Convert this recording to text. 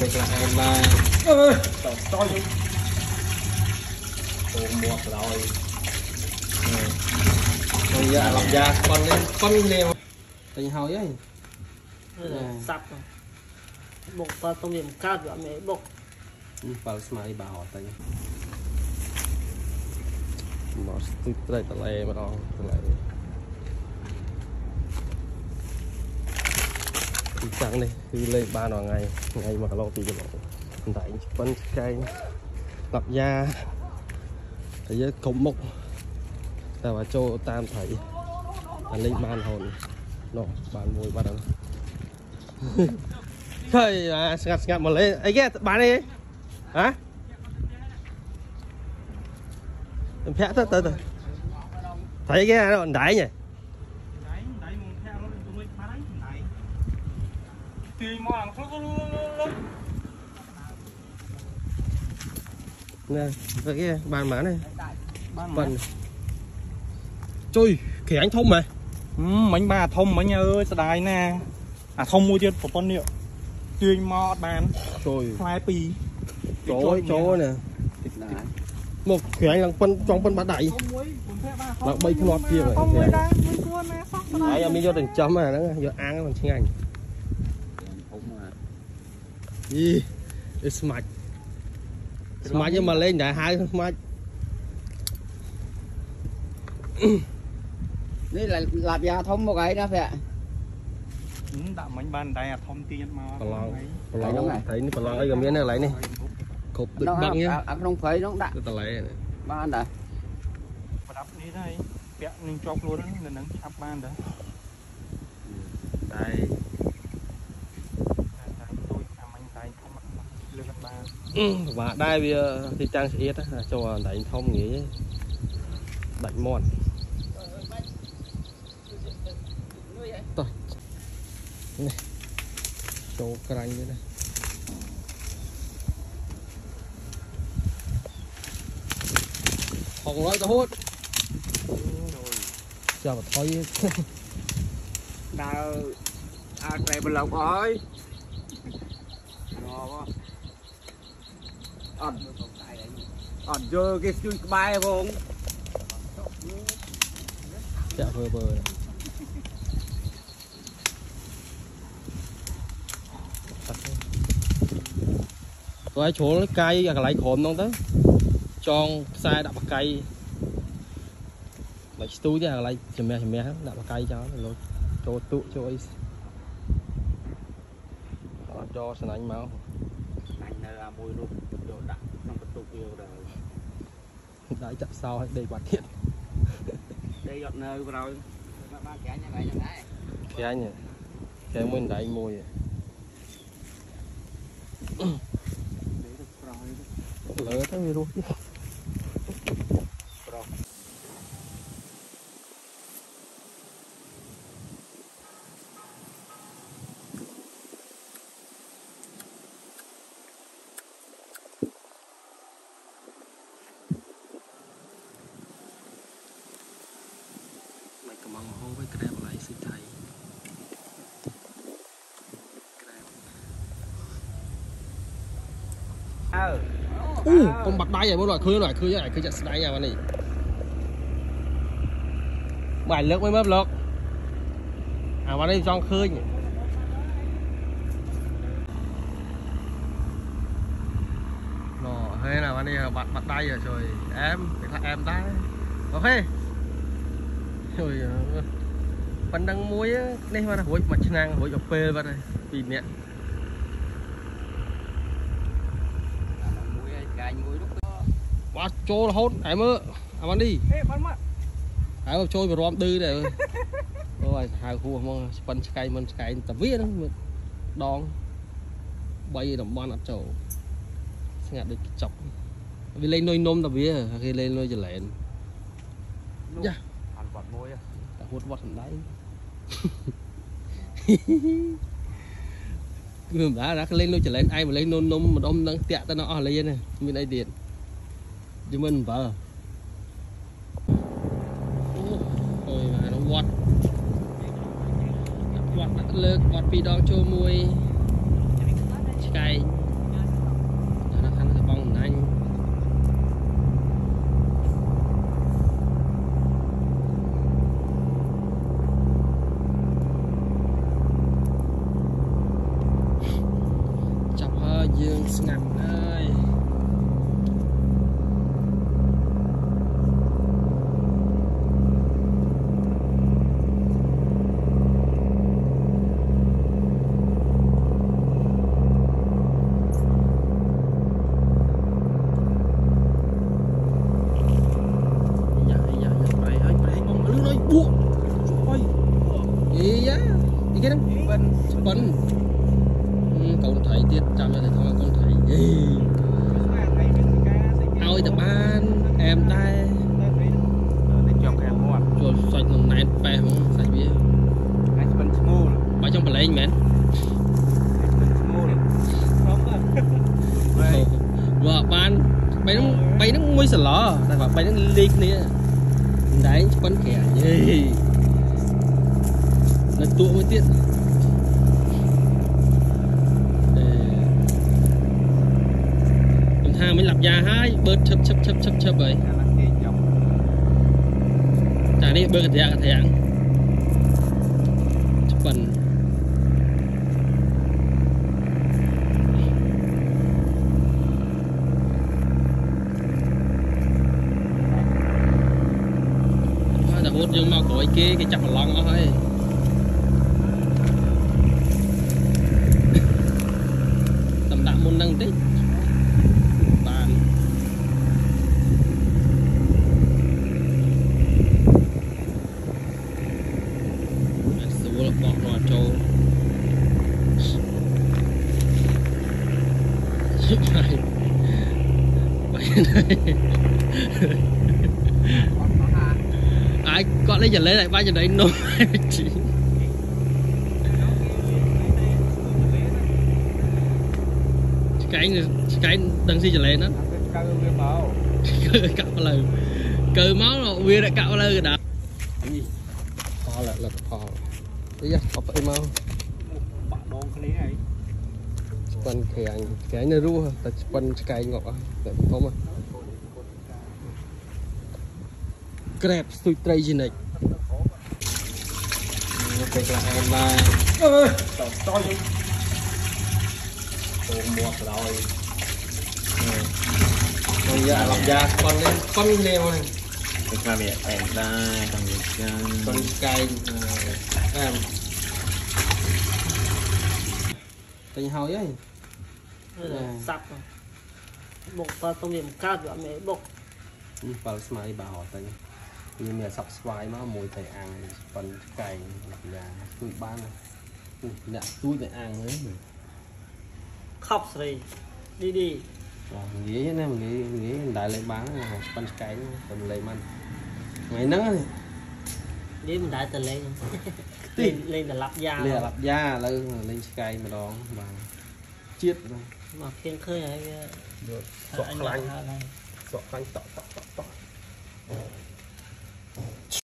là em là ơi cho đi một rồi bây giờ làm ra con lên tình hồi ấy sắp bột ta tông điểm cao rồi mẹ bột vào smile bảo tay mà tôi đây tao lại mà đâu lại trắng đi cứ lên ba vào ngày mà cả lô thì cái lỗ tại con cây lập da thì với cổng mốc ta vào châu tam thấy lên ban hồn nó bàn mùi bắt đầu thôi ngặt mà lấy ấy ghét bán đi hả em phép tới thấy cái nó đáy nhỉ nè cái bàn má này bàn chui kẻ anh thông mà bánh bà thông bánh ơi sao đài nè à thông mua chưa con liệu tươi mò bàn rồi hai pi chỗ nè một kẻ anh là trong phân bát đẩy là bay cái nọt kia rồi đấy em đi cho từng chấm mà nó giờ ăn còn tiếng Anh gì smart nhưng mà lên đại hai smart đây là lạp da thông một cái đó phải ạ đã mấy bàn đây thông tin mà thấy nó còn ấy cái miếng này lấy này cột được băng nhá không phải nó đã ta lấy này ban đã đắp đi đây vẽ nên chọc luôn đó nên nắng áp ban đấy đây và đây bây giờ thì trang sẽ ít cho đánh thông nghĩ đánh mòn rồi này cho cái này đây không nói cho hút chờ mà thôi đào trẻ bên lộc ơi ẩn chưa cái chui bay không chợ vờ rồi chỗ cây lại khổm không tới tròn sai đập cây lại túi ra lại chìm mẹ đập cây cho nó cho tụ cho ấy cho sân anh máu anh là mùi luôn đồ đặt trong cái tụ yêu rồi đấy chặt sau đây hoàn thiện đây dọn nơi rồi ba kẻ như vậy đấy cái nhỉ cái mình đẩy môi lỡ thế luôn cầm bằng hô với cái lại xịt thầy con bạc đáy vậy bố loại khơi chặt đáy nhà bạn này bài lướt mới mớp lướt à bạn đây trong khơi nhỉ nó hay là bạn đây bạc đáy rồi trời em đáy ok rồi vẫn đang muối đây mà hối mặt năng hối dọc phê vào đây vì nè quá trôi là hốt em ơi ăn đi em trôi vào rom tư này rồi hai khu mà phân sky mình sky tập viết đó đòn bay đồng bon ở chỗ ngặt được chọc vì lên nuôi nôm tập viết khi lên nuôi trở lẹn dạ hút vọt đấy người đã lên nuôi trở lên ai mà lên nôm nôm mà đông đang tẹt ta nó lên này bên đây điện chứ mình vợ ôi mà nó vọt vọt lợt vọt vì đó cho mùi sky dương ngặt ơi Bắn con thấy tiết chăm lại thôi con thấy ôi tập ban em tay chọc em mua chuột sạch lòng này bè không sạch bia anh vẫn small bao trong bờ lên mến vợ ban bay nó mới sờ lò tại bảo bay nó liệt nè đấy bắn kẻ gì là tụ mới tiết mới lập ra hai bớt chấp vậy trả đi bớt cái thẻ ăn chụp phần đã hút dương mau cối kia cái chặt lon nó thôi tầm đạm môn năng tích bọt vào trâu ai con lấy giờ lấy lại ba giờ đấy nô chị cái đằng gì giờ lên đó cạo lời cờ máu rồi bia đã cạo lời rồi đó to lại là to bây giờ có phải mau bạn đón cái này quần cái này ru ta quần cái ngọ để không à grab sweet tray gì này cái là em mà to gì mua rồi bây giờ làm ra con leo này cái việc em ra con cây em tình hồi ấy sắp bột ta tôm yểm cao rồi mẹ bột vào smile bảo tình nhưng mà sắp xoay nó mùi thầy ăn con cây là tụi ban nè tụi thầy ăn ấy khóc rồi đi nghĩ nè nghĩ đại lấy bán con cây còn lấy man ngày nắng này đi mình đại từ lên lên là lắp da lên cây mà đó và chiết mà khiêng khơi này anh tọ